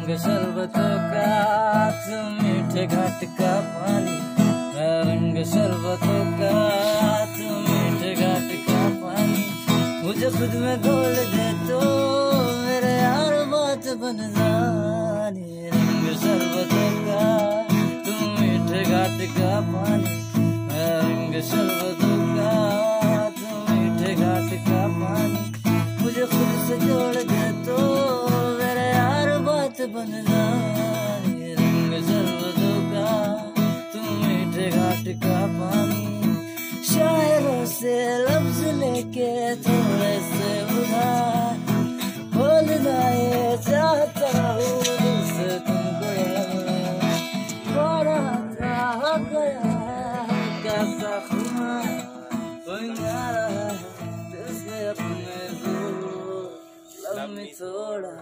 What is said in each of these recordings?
रंग शरबतों का तुम मीठे घाट का पानी, रंग शरबतों का तुम मीठे घाट का पानी, मुझे खुद में घोल दे तो मेरे यार बात बन जानी। रंग शरबतों का तुम मीठे घाट का पानी, रंग शरबतों का तुम मीठे घाट का पानी, मुझे खुद से जोड़ दे तो मेरे यार बात बन जानी। रंग शरबतों का तुम मीठे घाट का पानी, शायरों से लफ्ज लेके थोड़े से उधार बोलना ये चाहता हूँ दिल से तुमको, थोड़ा सा हो गया है कैसा खुमार, कोई ना रहा दिल से अपने दूर, लब में थोड़ा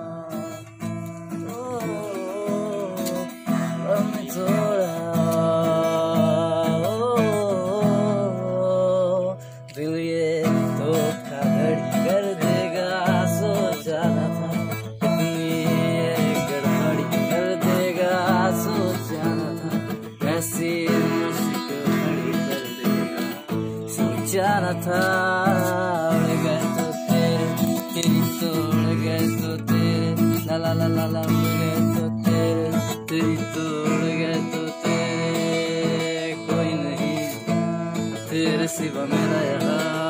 लब में थोड़ा दिल ये धोखा धड़ी कर देगा, सोचा न था इतनी ये गड़बड़ी कर देगा, सोचा न था ऐसी मुश्किल खड़ी कर देगा, सोचा न था। उड़ गए तो तेरे तेरी तो उड़ गए तो तेरे ला ला ला ला ला, उड़ गए तो तेरे तेरी तो उड़ गए तो तेरे, कोई नहीं तेरे सिवा मेरा यहाँ,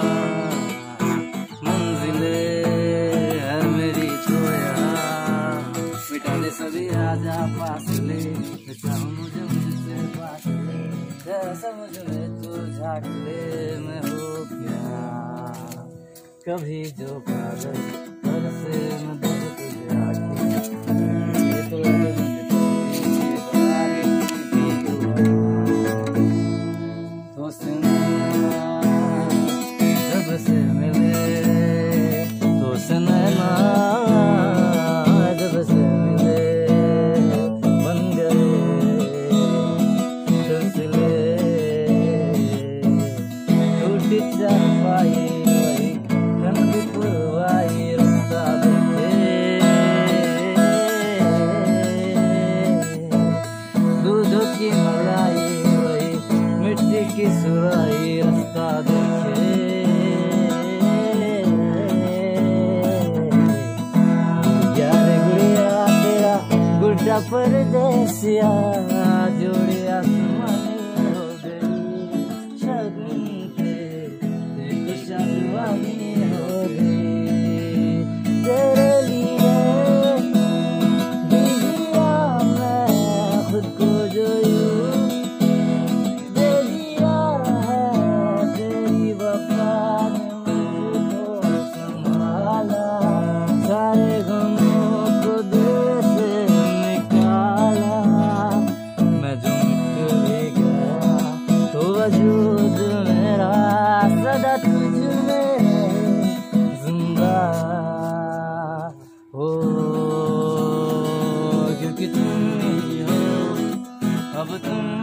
मंजिले है मेरी तो यहाँ, मिटा दे सभी आजा फासले, चाहूं मुझे मुझसे बात ले, जरा समझ में तू झाँक ले मैं हो क्या, कभी जो पागल घर से मैं दूर तुझे आके, ये तो जब से मिले तो सनैना, जब से मिले बन गए सिलसिले, टूटी चारपाई वही ठंडी पुरवाई रास्ता देखे, दूधों की मलाई वही मिट्टी की सुराही रास्ता देखे, यार गुड़िया तेरा गुड्डा परदेसिया, जोड़े आसमानी हो गई शगुन के देखो शादवानी हो गई, तेरे लिए दिया मैं खुद को जो यूं दे दिया है, तेरी वफा ने मुझको संभाला, सारे गमों को दिल से निकाला, मैं जो मिट भी गया तो वजूद मेरा सदा तुझ में जिंदा हो, क्योंकि तुम ही हो अब तुम